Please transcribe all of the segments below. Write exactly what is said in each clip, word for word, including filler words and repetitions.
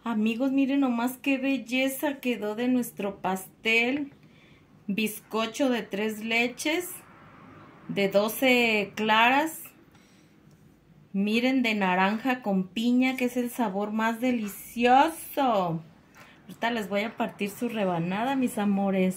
Amigos, miren nomás qué belleza quedó de nuestro pastel. Bizcocho de tres leches, de doce claras. Miren, de naranja con piña, que es el sabor más delicioso. Ahorita les voy a partir su rebanada, mis amores.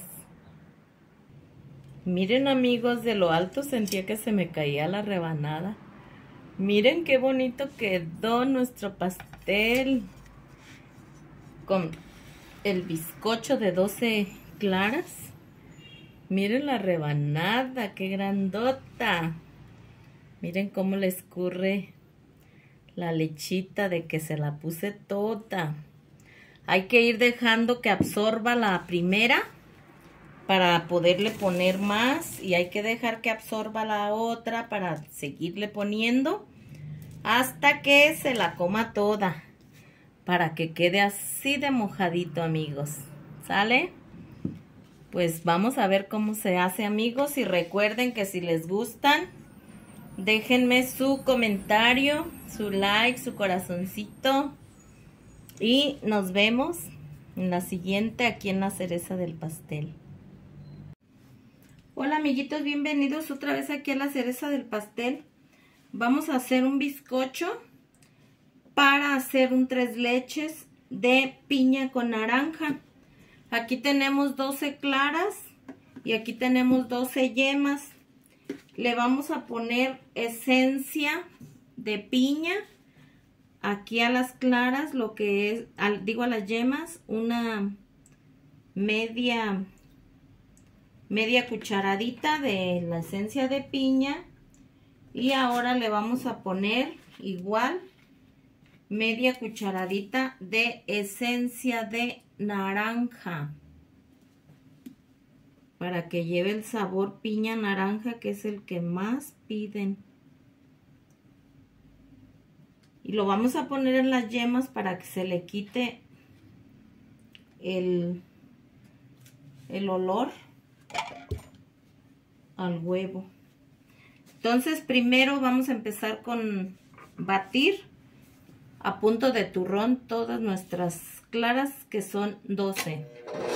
Miren, amigos, de lo alto sentía que se me caía la rebanada. Miren qué bonito quedó nuestro pastel con el bizcocho de doce claras. Miren la rebanada, qué grandota. Miren cómo le escurre la lechita de que se la puse toda. Hay que ir dejando que absorba la primera para poderle poner más. Y hay que dejar que absorba la otra para seguirle poniendo hasta que se la coma toda. Para que quede así de mojadito, amigos. ¿Sale? Pues vamos a ver cómo se hace, amigos. Y recuerden que si les gustan, déjenme su comentario, su like, su corazoncito. Y nos vemos en la siguiente, aquí en la cereza del pastel. Hola, amiguitos, bienvenidos otra vez aquí a la cereza del pastel. Vamos a hacer un bizcocho para hacer un tres leches de piña con naranja. Aquí tenemos doce claras y aquí tenemos doce yemas. Le vamos a poner esencia de piña aquí a las claras, lo que es, al, digo a las yemas, una media, media cucharadita de la esencia de piña. Y ahora le vamos a poner igual media cucharadita de esencia de naranja para que lleve el sabor piña naranja, que es el que más piden. Y lo vamos a poner en las yemas para que se le quite el, el olor al huevo. Entonces primero vamos a empezar con batir a punto de turrón todas nuestras claras, que son doce.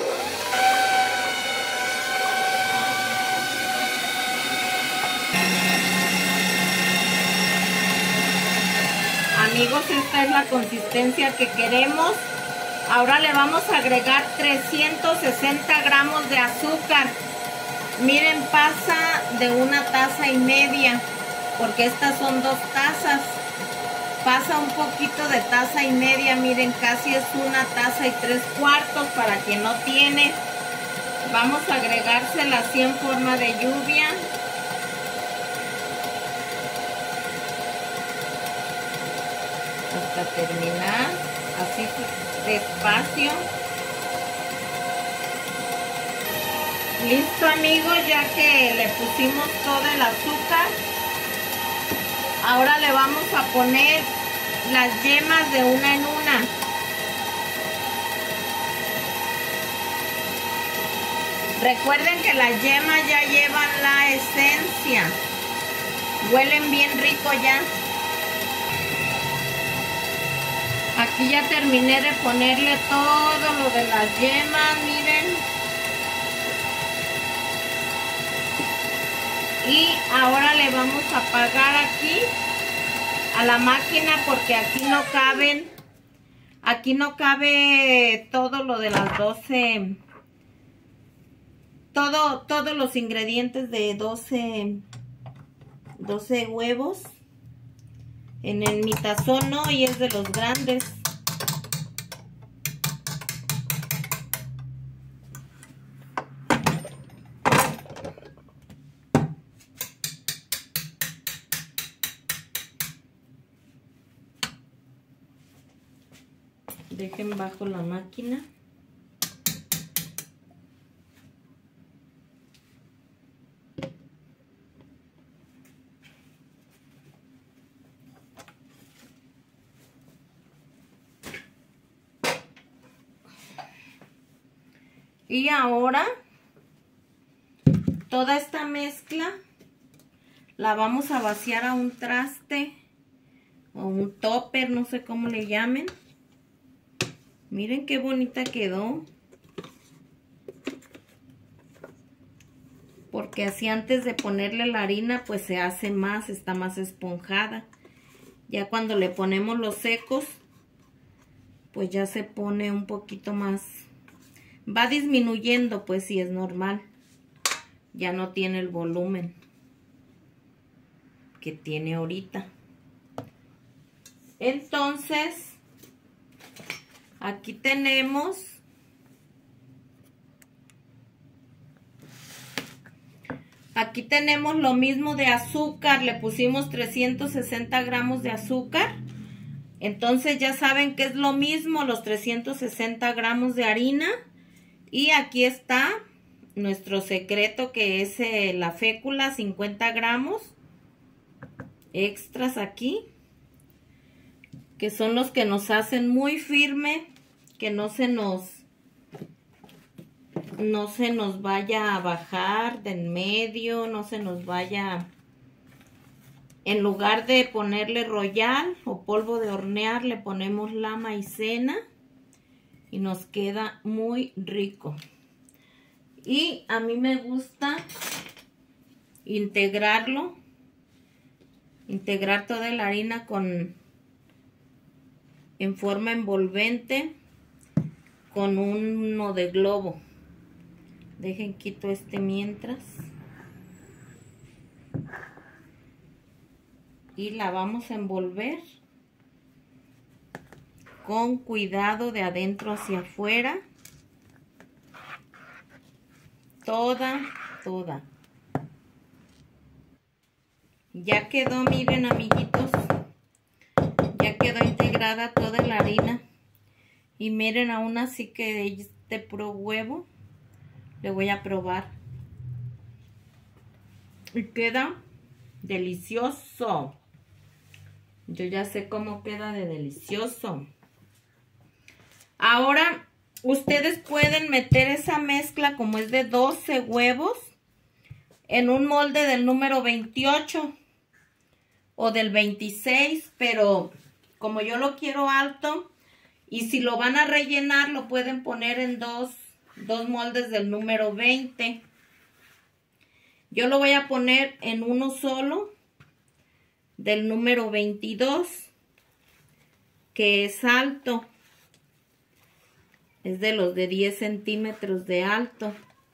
Amigos, esta es la consistencia que queremos. Ahora le vamos a agregar trescientos sesenta gramos de azúcar. Miren, pasa de una taza y media, porque estas son dos tazas. Pasa un poquito de taza y media, miren, casi es una taza y tres cuartos para quien no tiene. Vamos a agregársela así en forma de lluvia. Hasta terminar, así despacio. Listo, amigos, ya que le pusimos todo el azúcar. Ahora le vamos a poner las yemas de una en una. Recuerden que las yemas ya llevan la esencia. Huelen bien rico ya. Aquí ya terminé de ponerle todo lo de las yemas, miren. Y ahora le vamos a apagar aquí a la máquina, porque aquí no caben, aquí no cabe todo lo de las doce, todo, todos los ingredientes de doce, doce huevos. En el mi tazón no, y es de los grandes. Dejen bajo la máquina. Y ahora toda esta mezcla la vamos a vaciar a un traste o un topper, no sé cómo le llamen. Miren qué bonita quedó. Porque así antes de ponerle la harina, pues se hace más, está más esponjada. Ya cuando le ponemos los secos, pues ya se pone un poquito más. Va disminuyendo, pues sí, es normal. Ya no tiene el volumen que tiene ahorita. Entonces, aquí tenemos aquí tenemos lo mismo de azúcar. Le pusimos trescientos sesenta gramos de azúcar. Entonces ya saben que es lo mismo, los trescientos sesenta gramos de harina. Y aquí está nuestro secreto, que es eh, la fécula, cincuenta gramos extras aquí, que son los que nos hacen muy firme, que no se nos no se nos vaya a bajar del medio, no se nos vaya. En lugar de ponerle royal o polvo de hornear, le ponemos la maicena y nos queda muy rico. Y a mí me gusta integrarlo, integrar toda la harina con en forma envolvente con uno de globo. Dejen quito este mientras. Y la vamos a envolver con cuidado de adentro hacia afuera. Toda, toda. Ya quedó, miren amiguitos. Ya quedó integrada toda la harina. Y miren, aún así que este puro huevo. Le voy a probar. Y queda delicioso. Yo ya sé cómo queda de delicioso. Ahora, ustedes pueden meter esa mezcla, como es de doce huevos, en un molde del número veintiocho o del veintiséis, pero como yo lo quiero alto, y si lo van a rellenar, lo pueden poner en dos, dos moldes del número veinte. Yo lo voy a poner en uno solo, del número veintidós, que es alto. Es de los de diez centímetros de alto.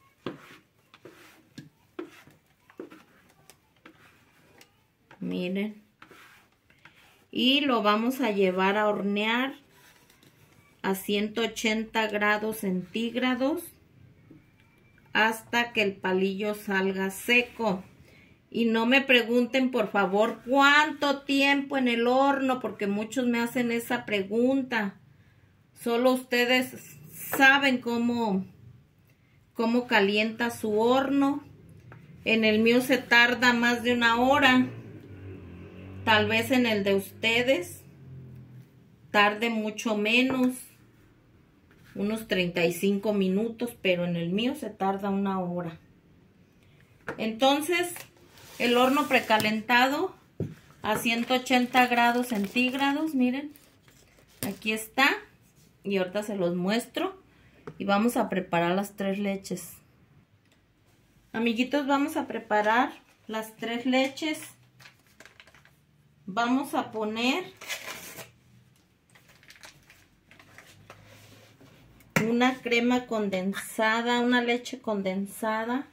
Miren. Y lo vamos a llevar a hornear a ciento ochenta grados centígrados hasta que el palillo salga seco. Y no me pregunten, por favor, cuánto tiempo en el horno, porque muchos me hacen esa pregunta. Solo ustedes saben cómo, cómo calienta su horno. En el mío se tarda más de una hora. Tal vez en el de ustedes tarde mucho menos, unos treinta y cinco minutos, pero en el mío se tarda una hora. Entonces, el horno precalentado a ciento ochenta grados centígrados, miren, aquí está. Y ahorita se los muestro. Y vamos a preparar las tres leches. Amiguitos, vamos a preparar las tres leches. Vamos a poner una crema condensada, una leche condensada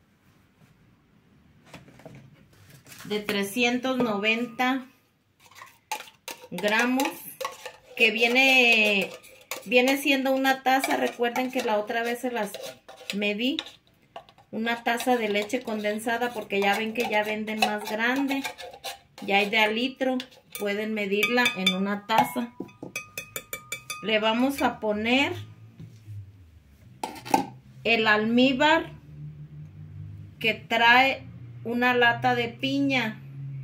de trescientos noventa gramos, que viene, viene siendo una taza. Recuerden que la otra vez se las medí, una taza de leche condensada, porque ya ven que ya venden más grande, ya hay de a litro, pueden medirla en una taza. Le vamos a poner el almíbar que trae una lata de piña.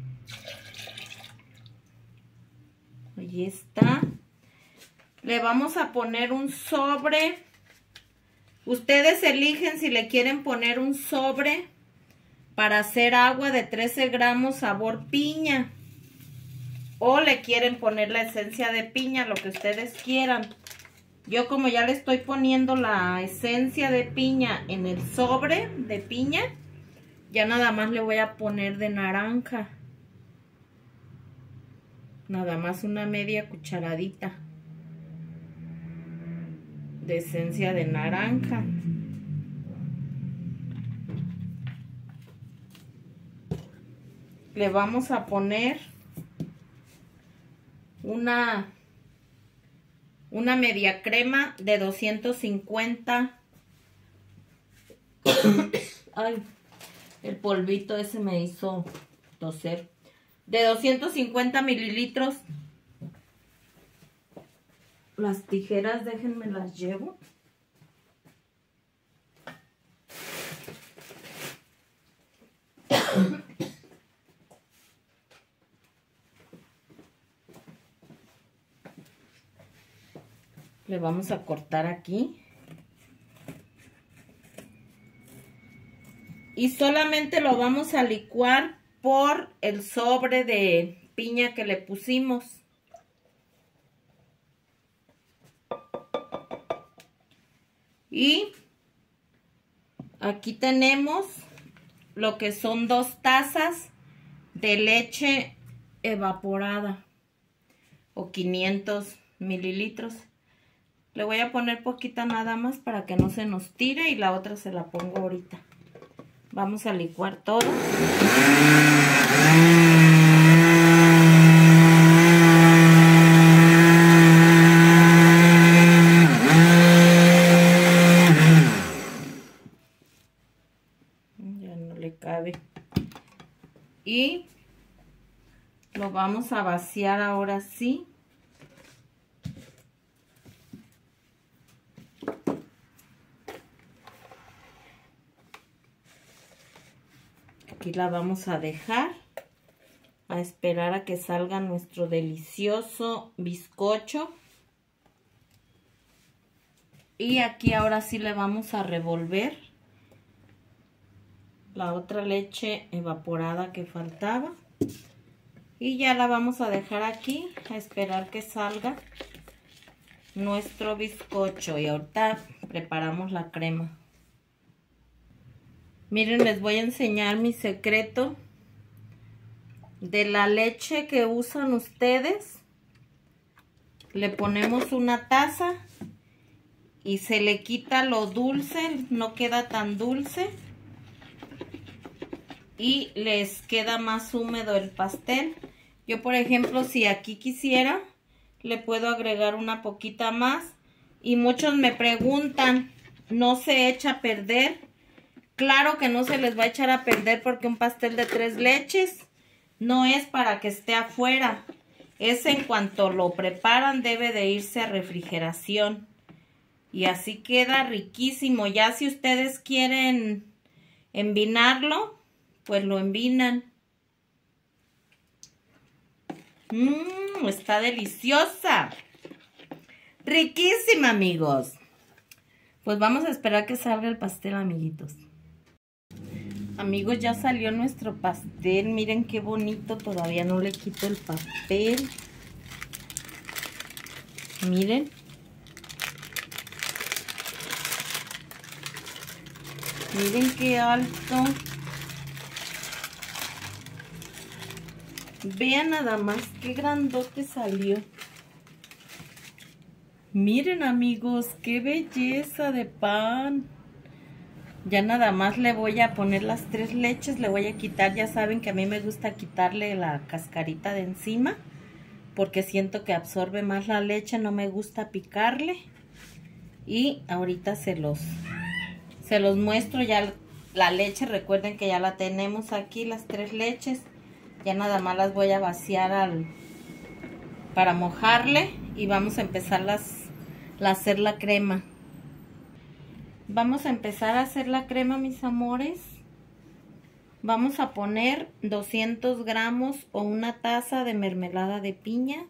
Ahí está. Le vamos a poner un sobre. Ustedes eligen si le quieren poner un sobre para hacer agua de trece gramos sabor piña, o le quieren poner la esencia de piña, lo que ustedes quieran. Yo como ya le estoy poniendo la esencia de piña en el sobre de piña, ya nada más le voy a poner de naranja. Nada más una media cucharadita de esencia de naranja. Le vamos a poner una, una media crema de doscientos cincuenta. Ay, el polvito ese me hizo toser. De doscientos cincuenta mililitros. Las tijeras, déjenme las llevo. Le vamos a cortar aquí. Y solamente lo vamos a licuar por el sobre de piña que le pusimos. Y aquí tenemos lo que son dos tazas de leche evaporada o quinientos mililitros. Le voy a poner poquita nada más para que no se nos tire y la otra se la pongo ahorita. Vamos a licuar todo. Ya no le cabe. Y lo vamos a vaciar ahora sí. Aquí la vamos a dejar a esperar a que salga nuestro delicioso bizcocho. Y aquí ahora sí le vamos a revolver la otra leche evaporada que faltaba. Y ya la vamos a dejar aquí a esperar que salga nuestro bizcocho. Y ahorita preparamos la crema. Miren, les voy a enseñar mi secreto de la leche que usan ustedes. Le ponemos una taza y se le quita lo dulce, no queda tan dulce. Y les queda más húmedo el pastel. Yo, por ejemplo, si aquí quisiera, le puedo agregar una poquita más. Y muchos me preguntan, ¿no se echa a perder? Claro que no se les va a echar a perder porque un pastel de tres leches no es para que esté afuera. Es en cuanto lo preparan debe de irse a refrigeración. Y así queda riquísimo. Ya si ustedes quieren envinarlo, pues lo envinan. Mmm, está deliciosa. Riquísima, amigos. Pues vamos a esperar que salga el pastel, amiguitos. Amigos, ya salió nuestro pastel. Miren qué bonito. Todavía no le quito el papel. Miren. Miren qué alto. Vean nada más qué grandote salió. Miren, amigos, qué belleza de pan. Ya nada más le voy a poner las tres leches, le voy a quitar, ya saben que a mí me gusta quitarle la cascarita de encima, porque siento que absorbe más la leche, no me gusta picarle. Y ahorita se los, se los muestro ya la leche, recuerden que ya la tenemos aquí, las tres leches. Ya nada más las voy a vaciar al, para mojarle y vamos a empezar las, a hacer la crema. Vamos a empezar a hacer la crema, mis amores. Vamos a poner doscientos gramos o una taza de mermelada de piña.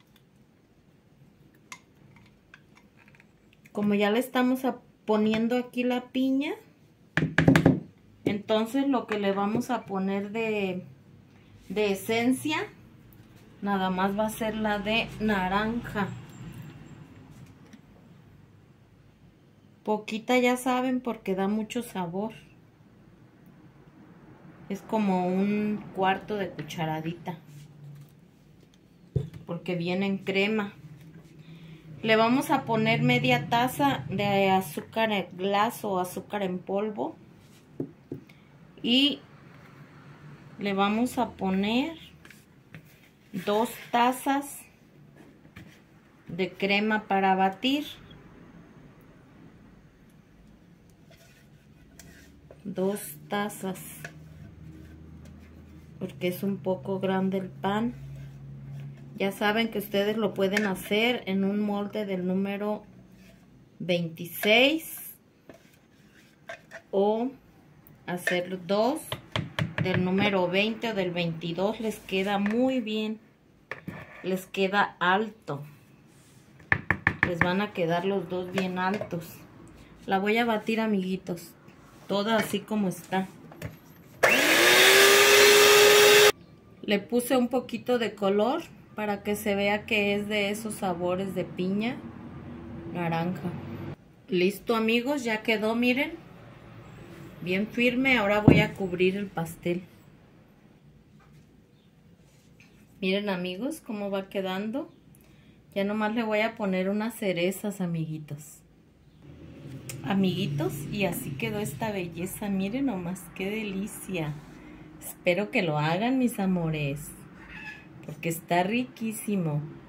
Como ya le estamos poniendo aquí la piña, entonces lo que le vamos a poner de, de esencia, nada más va a ser la de naranja. Poquita, ya saben, porque da mucho sabor. Es como un cuarto de cucharadita, porque viene en crema. Le vamos a poner media taza de azúcar glass o azúcar en polvo. Y le vamos a poner dos tazas de crema para batir. Dos tazas. Porque es un poco grande el pan. Ya saben que ustedes lo pueden hacer en un molde del número veintiséis. O hacer dos del número veinte o del veintidós. Les queda muy bien. Les queda alto. Les van a quedar los dos bien altos. La voy a batir, amiguitos. Toda así como está. Le puse un poquito de color para que se vea que es de esos sabores de piña, naranja. Listo, amigos, ya quedó, miren. Bien firme. Ahora voy a cubrir el pastel. Miren, amigos, cómo va quedando. Ya nomás le voy a poner unas cerezas, amiguitos. Amiguitos, y así quedó esta belleza. Miren nomás, qué delicia. Espero que lo hagan, mis amores, porque está riquísimo.